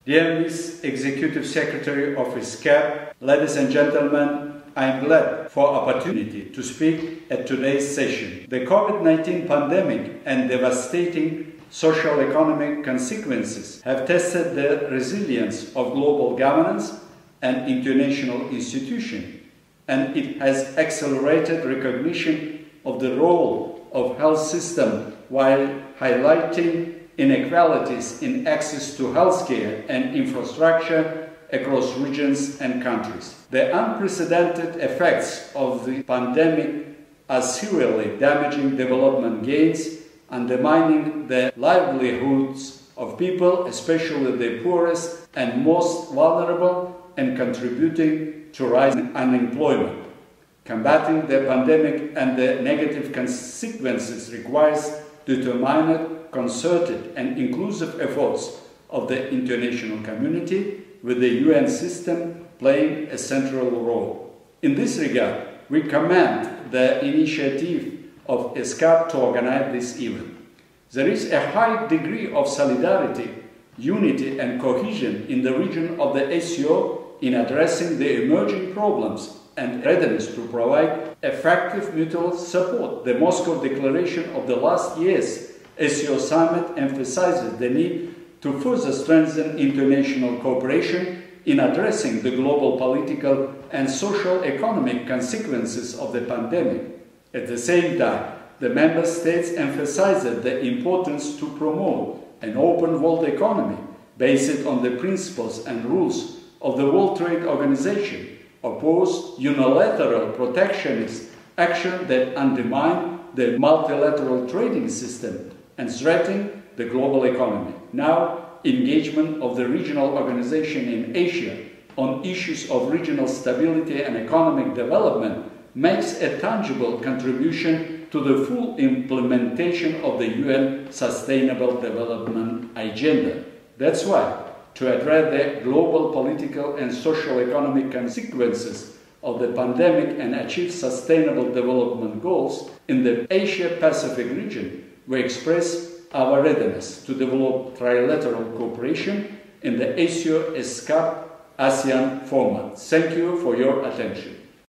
Dear Ms. Executive Secretary of ESCAP, ladies and gentlemen, I am glad for the opportunity to speak at today's session. The COVID-19 pandemic and devastating social-economic consequences have tested the resilience of global governance and international institutions, and it has accelerated recognition of the role of health system while highlighting inequalities in access to healthcare and infrastructure across regions and countries. The unprecedented effects of the pandemic are severely damaging development gains, undermining the livelihoods of people, especially the poorest and most vulnerable, and contributing to rising unemployment. Combating the pandemic and the negative consequences requires determined, concerted and inclusive efforts of the international community, with the UN system playing a central role. In this regard, we commend the initiative of ESCAP to organize this event. There is a high degree of solidarity, unity and cohesion in the region of the ACO in addressing the emerging problems and readiness to provide effective mutual support. The Moscow Declaration of the last year's ACO summit emphasizes the need to further strengthen international cooperation in addressing the global political and social-economic consequences of the pandemic. At the same time, the member states emphasized the importance to promote an open world economy based on the principles and rules of the World Trade Organization, oppose unilateral protectionist action that undermine the multilateral trading system and threaten the global economy. Now, engagement of the regional organization in Asia on issues of regional stability and economic development makes a tangible contribution to the full implementation of the UN Sustainable Development Agenda. That's why, to address the global political and social-economic consequences of the pandemic and achieve sustainable development goals in the Asia-Pacific region, we express our readiness to develop trilateral cooperation in the ASEO-ESCAP ASEAN format. Thank you for your attention.